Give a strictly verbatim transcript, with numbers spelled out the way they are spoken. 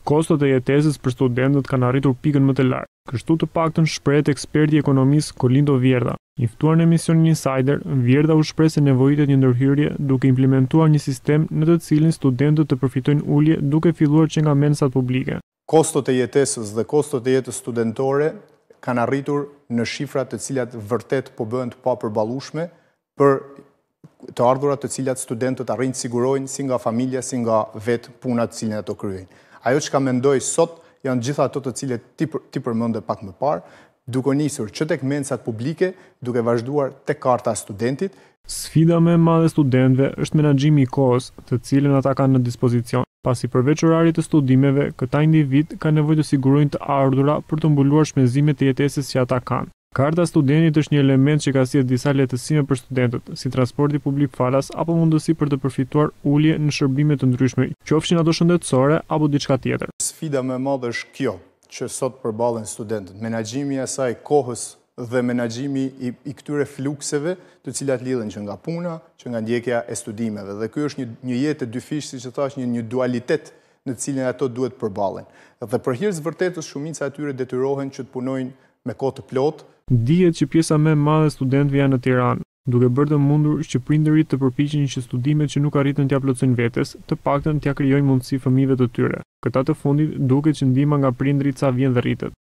Kostot e jetesës për studentët kanë arritur pikën më të lartë. Kështu të paktën shprehet eksperti i ekonomisë Kolindo Vjerda. I ftuar në emisionin Insider, Vjerda u shpreh se nevojitet një ndërhyrje duke implementuar një sistem në të cilin studentët të përfitojnë ulje duke filluar që nga mensat publike. Kostot e jetesës dhe kostot e jetës studentore kanë arritur në shifra të cilat vërtet po bëhen të papërballueshme për të ardhurat të cilat studentët arrin të sigurojnë si nga familja, si nga vetë puna të cilin ato kryejnë. Ajo që ka mendoj sot janë gjitha ato të cilet ti, për, ti përmende pak më parë, duke nisur që tek mensat publike, duke vazhduar tek karta e studentit. Sfida më e madhe e studentëve është menaxhimi i kohës, të cilën ata kanë në dispozicion, pasi përveç orarit të studimeve, këta individ kanë nevojë të sigurojnë të ardhura për të mbuluar shpenzimet e jetesës që ata kanë. Karta studentit është një element që ka sjellë disa lehtësime për studentët, si transporti publik falas apo mundësi për të përfituar ulje në shërbime të ndryshme, qofshin ato shëndetësore apo diçka tjetër. Sfida më e madhe është kjo, që sot përballen studentët, menaxhimi i asaj kohës dhe menaxhimi i, i këtyre flukseve, të cilat lidhen që nga puna, që nga ndjekja e studimeve. Dhe ky është një, një jetë e dyfish, siç e thash, një, një dualitet në të cilin ato duhet përballen. Dhe për hir të vërtetës, shumica e tyre detyrohen që të punojnë me kohë të plotë. Dihet që pjesa më e madhe e studentëve janë në Tiranë, duke bërë të mundur që prindërit të përpiqen që studimet që nuk arritën t'ia plotësojnë vetes, të paktën t'ia krijojnë mundësi fëmijëve të tyre. Këta të fundit duket që ndihma nga prindërit sa vjen dhe rritet.